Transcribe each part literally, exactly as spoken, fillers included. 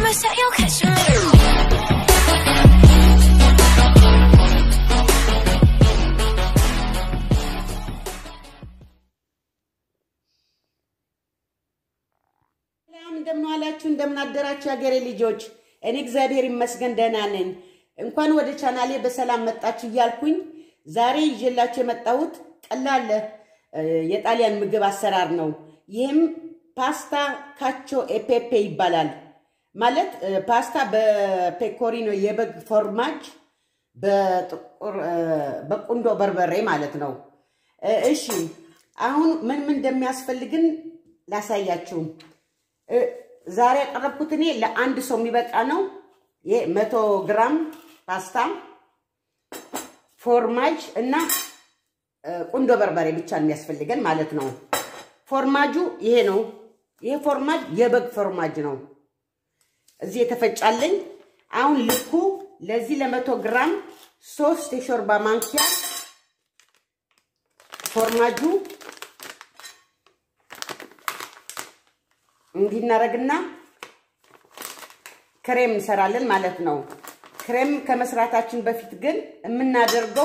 promise that you'll catch me. እንደምን ዋላችሁ እንደምን አደራችሁ ያገሬ ልጆች እኔ እግዚአብሔር ይመስገን ደህና ነኝ እንኳን ወደ ቻናሌ በሰላም መጣችሁ ይያልኩኝ ዛሬ ይዤላችሁ የመጣሁት ቀላል የጣሊያን ምግብ አሰራር ነው ይሄም ፓስታ ካቾ e pepe ይባላል ማለት ፓስታ በፔኮሪኖ የበግ ፎርማጅ በጥቁር በቁንዶ በርበሬ ማለት ነው እሺ አሁን ምን ምን እንደሚያስፈልግን ላሳያችሁ ዛሬ ያቀረብኩት እኔ ለአንድ ሰው የሚበቃ ነው ይሄ መቶ ግራም ፓስታ ፎርማጅ እና ቁንዶ በርበሬ ብቻ የሚያስፈልገን ማለት ነው ፎርማጁ ይሄ ነው ይሄ ፎርማጅ የበግ ፎርማጅ ነው እዚህ የተፈጫለኝ አሁን ልኩ ለዚህ ለመቶ ግራም ሶስት የሾርባ ማንኪያ ፎርማጁ እንዲናረግና ክሬም እንሰራለን ማለት ነው ክሬም ከመስራታችን በፊት ግን የምናደርገው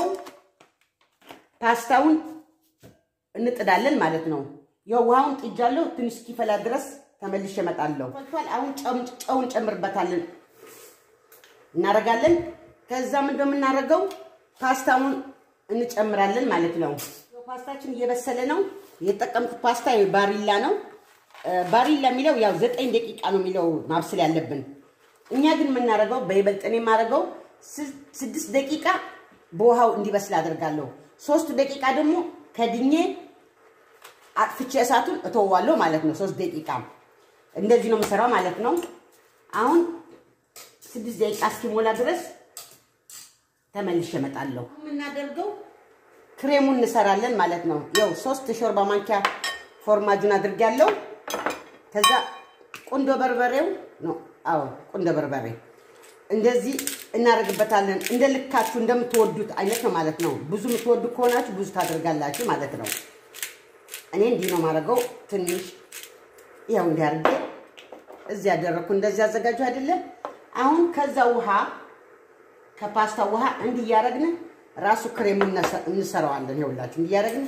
ፓስታውን እንጥዳለን ማለት ነው የውሃውን ጥጃለሁ ትንሽ እስኪፈላ ድረስ ተመልሼ እመጣለሁ ፈልቷል አሁን ጨውን ጨምርበታለን እናረጋለን ከዛ ምን እንደምናረጋው ፓስታውን እንጨምራለን ማለት ነው ፓስታችን እየበሰለ ነው የተጠቀምኩት ፓስታ ባሪላ ነው ባሪላ የሚለው ያው ዘጠኝ ደቂቃ ነው የሚለው ማብሰል ያለብን እኛ ግን ምናረጋው በይበልጥኔ ማረጋው ስድስት ደቂቃ በውሃው እንዲበስል አደርጋለሁ ሶስት ደቂቃ ደግሞ ከድኜ አጥፍቼ እሳቱን እተዋለሁ ማለት ነው ሶስት ደቂቃ እንደዚህ ነው የምሰራው ማለት ነው አሁን ስድስት ደቂቃ እስኪሞላ ድረስ ተመልሼ እመጣለሁ ምናደርገው ክሬሙን እንሰራለን ማለት ነው ያው ሶስት ሾርባ ማንኪያ ፎርማጁን አድርጋለሁ ከዛ ቁንዶ በርበሬው ነው አዎ ቁንዶ በርበሬ እንደዚህ እናረግበታለን እንደልካችሁ እንደምትወዱት አይነት ነው ማለት ነው ብዙ የምትወዱ ከሆናችሁ ብዙ ታደርጋላችሁ ማለት ነው እኔ እንዲህ ነው ማረገው ትንሽ ያው እንዲያርግ እዚህ ያደረኩ እንደዚህ አዘጋጁ አይደለ አሁን ከዛ ውሃ ከፓስታ ውሃ እንዲያረግነ ራሱ ክሬም እንሰራዋለን ይኸውላችሁ እንዲያረግነ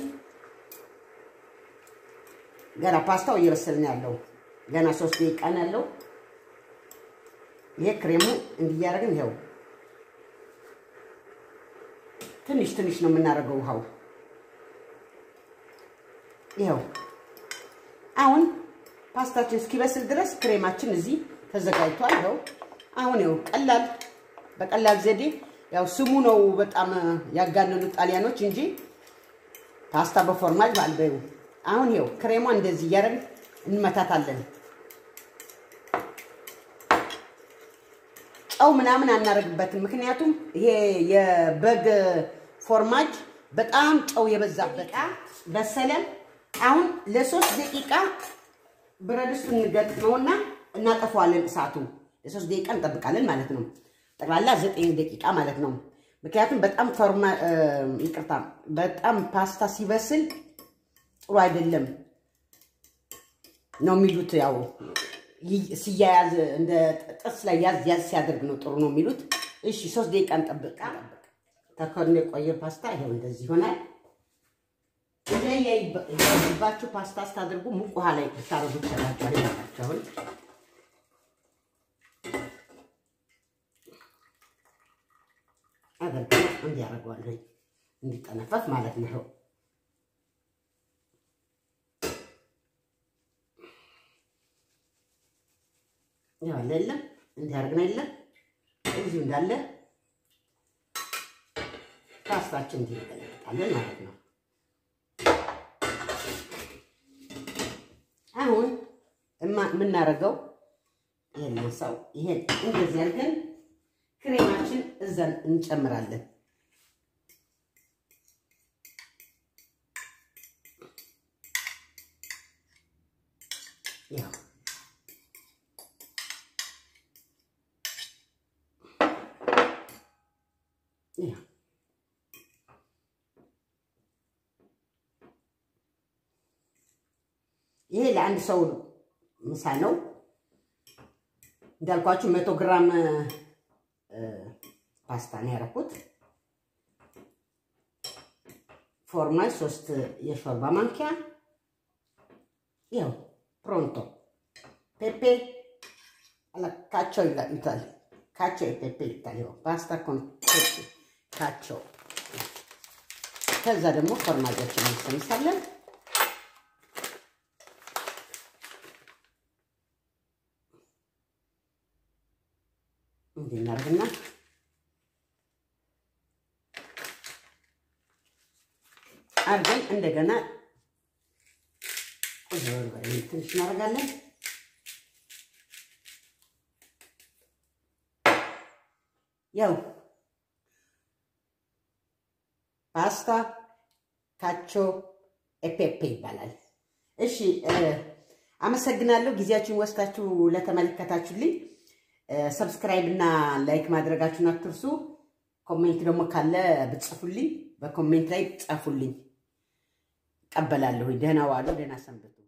ገና ፓስታው እየበሰልን ያለው ገና ሶስት ደቂቃ ነው ያለው ይሄ ክሬሙ እንዲያረግን ይሄው ትንሽ ትንሽ ነው የምናረገው ውሃው ይሄው አሁን ፓስታችን እስኪበስል ድረስ ክሬማችን እዚህ ተዘጋጅቷል ይሄው አሁን ይሄው ቀላል በቀላል ዘዴ ያው ስሙ ነው በጣም ያጋነኑ ጣሊያኖች እንጂ ፓስታ በፎርማጅ ባልበዩ አሁን ይሄው ክሬሟ እንደዚህ ያረግ እንመታታለን ጨው ምናምን አናረግበትም ምክንያቱም ይሄ የበግ ፎርማጅ በጣም ጨው የበዛበት በሰለ አሁን ለሶስት ደቂቃ ብረድስቱን እንገጥመውና እናጠፋዋለን እሳቱ ለሶስት ደቂቃ እንጠብቃለን ማለት ነው ጠቅላላ ዘጠኝ ደቂቃ ማለት ነው ምክንያቱም በጣም ፎርማ ይቅርታ በጣም ፓስታ ሲበስል ጥሩ አይደለም ነው የሚሉት ያው ሲያያዝ እንደ ጥርስ ላይ ያዝ ያዝ ሲያደርግ ነው ጥሩ ነው የሚሉት እሺ ሶስት ደቂቃ እንጠብቅ ተከርነ ቆየ ፓስታ ይሄው እንደዚህ ሆናል ለየይባችሁ ፓስታ ስታደርጉ ሙቅ ውሃ ላይ ታረጉ ይችላልችሁ አይታችኋል አደርጋ እንዲያረጋዋለሁ እንዲጠነፈፍ ማለት ነው ያው ለለም እንዲያርግና ይለ እዚሁ እንዳለ ፓስታችን እንዲቀላቀላል ማለት ነው አሁን እማ ምን እናረጋው ይሄን ሰው ይሄን እንደዚህ አድርገን ክሬማችን እዛን እንጨምራለን ያው ያው ይሄ ለአንድ ሰው ምሳ ነው እንዳልኳችሁ መቶ ግራም ፓስታ ነው ያደረኩት። ፎርማል ሶስት የሾርባ ማንኪያ ያው ፕሮንቶ ፔፔ አላ ካቾ ይላል ካቾ ፔፔ ይታየው ፓስታ ኮን ፔፔ ካቾ ከዛ ደግሞ ፎርማጆችን እንሰንሳለን። እንዲናርግና አርገን እንደገና ቆንጆ በርበሬ ትንሽ እናደርጋለን። ያው ፓስታ ካቾ ኤፔፔ ይባላል። እሺ አመሰግናለሁ ጊዜያችሁን ወስዳችሁ ለተመለከታችሁልኝ። ሰብስክራይብ እና ላይክ ማድረጋችሁን አትርሱ። ኮሜንት ደግሞ ካለ ብትጽፉልኝ በኮሜንት ላይ ጻፉልኝ። ቀበላለሁ። ደህና ዋሉ፣ ደህና ሰንብቱ።